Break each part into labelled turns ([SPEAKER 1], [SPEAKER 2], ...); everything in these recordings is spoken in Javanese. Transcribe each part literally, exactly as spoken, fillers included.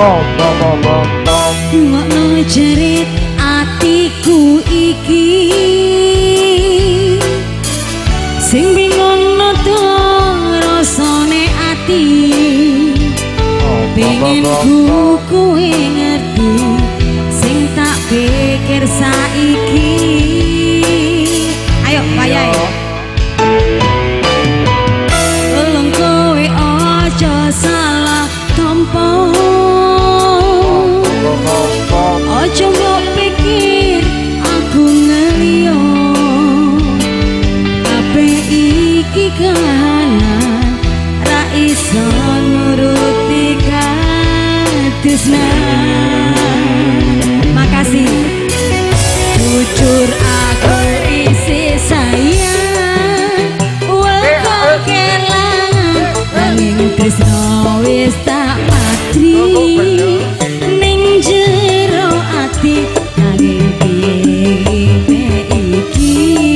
[SPEAKER 1] bom bom bom bom bom.
[SPEAKER 2] Ngono jerit atiku iki sing bingung noto rasane ati pengen ku kowe ngerti sing tak pikir saiki. Ayo wayahe tolong kowe aja salah tompo aja mbok pikir aku ngeliyo kabeh iki kahanan ra iso nuruti katresnan. Makasih jujur aku isi sayang weko kelangan nanging tresno wis tak patri ning jero ati nanging piye iki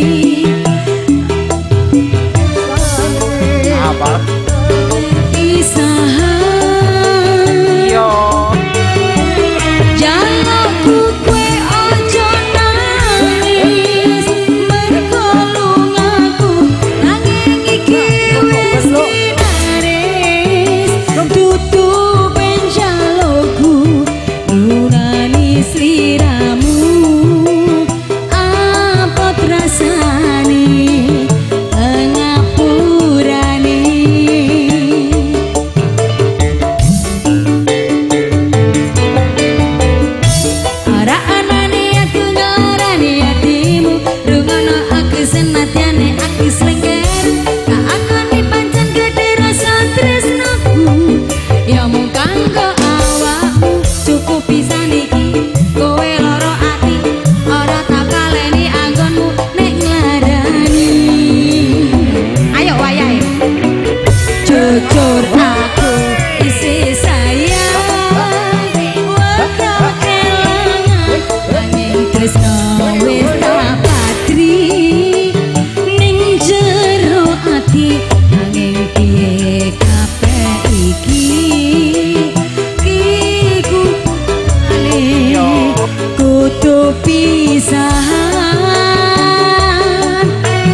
[SPEAKER 1] apa
[SPEAKER 2] pisahan
[SPEAKER 1] yo
[SPEAKER 2] jalukku kowe aja nangis mergo lungaku nanging iki wis dinaris tutupen jalukku nurani sliramu apa rasane pengapurane. Ora anane aku ngarani atimu rungono aku senatyane aku slengker tak akoni pancen gedhe rasa tresnaku ya mung kanggo awakmu cukup bisa niki kowe loro ati ora tak kaleni anggonmu nek nglarani. Ayo wayahe jujur aku isi sayang weka kelangan nanging tresno wis tak patri ning jero ati nanging piye kabeh iki kiku ale kudu pisahan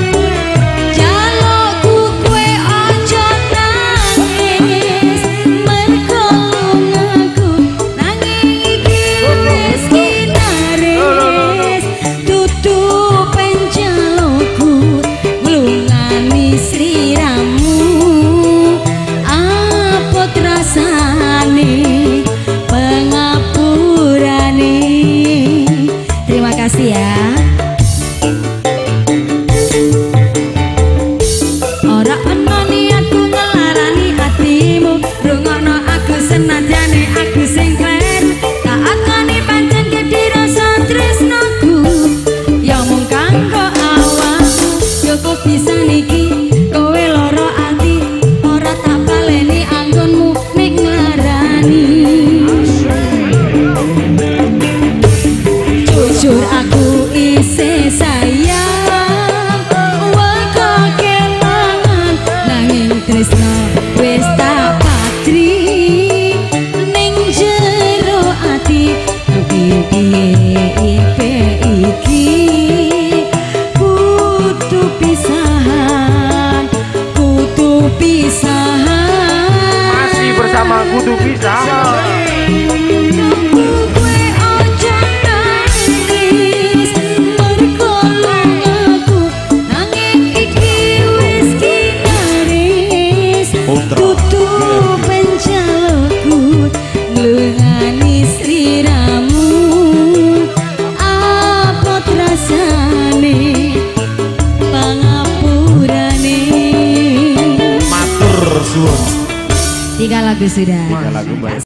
[SPEAKER 2] jalukku kowe aja nangis mergo lungaku nanging iki wis kinaris tutupen jalukku nglungani sliramu apa rasane pengapurane. Terima kasih ya. Ora ana niatku ngelarani hatimu rungono aku senadyane aku sing kleru tak akoni pancen gedhe rasa tresnaku ya mung kanggo awakmu cukup bisa niki kowe loro ati ora tak baleni anggonmu nek nglarani. Jujur aku isi sayang weko kelangan nanging tresno wis tak patri ning jero ati piye iki kudu pisahan kudu pisahan
[SPEAKER 1] masih bersama kudu pisahan.
[SPEAKER 2] kowe aja nangis mergo lungaku nanging iki wis kinaris tutupen jalukku nglungani sliramu apa rasane pangapurane.
[SPEAKER 1] Matur suwun.
[SPEAKER 2] Tiga lagu sudah.
[SPEAKER 1] Tiga lagu, Mbak.